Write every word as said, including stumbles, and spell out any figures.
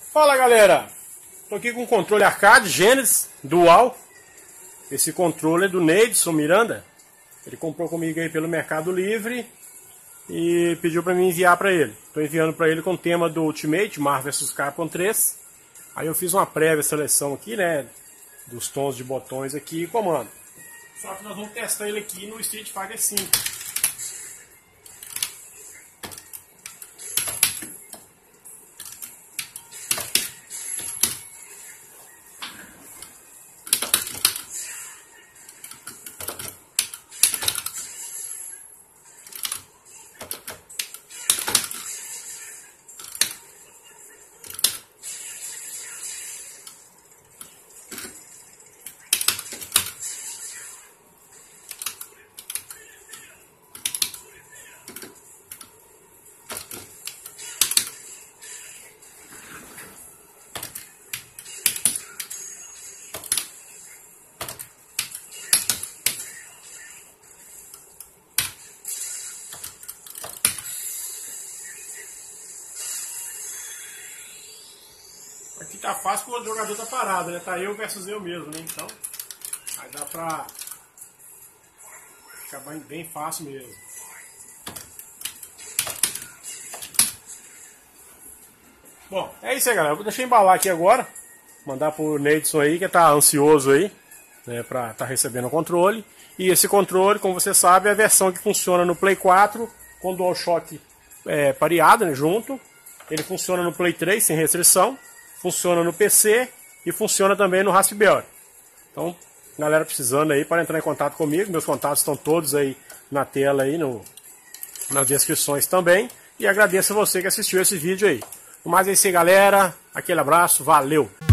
Fala galera, tô aqui com o controle arcade Genesis Dual. Esse controle é do Neidson Miranda. Ele comprou comigo aí pelo Mercado Livre e pediu para mim enviar para ele. Tô enviando para ele com o tema do Ultimate Marvel versus. Capcom três. Aí eu fiz uma prévia seleção aqui, né, dos tons de botões aqui e comando. Só que nós vamos testar ele aqui no Street Fighter cinco. Aqui tá fácil porque o jogador tá parado, né? Tá eu versus eu mesmo, né? Então, aí dá pra ficar bem, bem fácil mesmo. Bom, é isso aí, galera. Eu vou deixar embalar aqui agora. Mandar pro Neidson aí, que tá ansioso aí, né? Pra tá recebendo o controle. E esse controle, como você sabe, é a versão que funciona no Play quatro com DualShock é, pareado, né? Junto. Ele funciona no Play três sem restrição. Funciona no P C e funciona também no Raspberry. Então, galera precisando aí, para entrar em contato comigo, meus contatos estão todos aí na tela aí, no, nas descrições também. E agradeço a você que assistiu esse vídeo aí. No mais é isso aí, galera. Aquele abraço, valeu!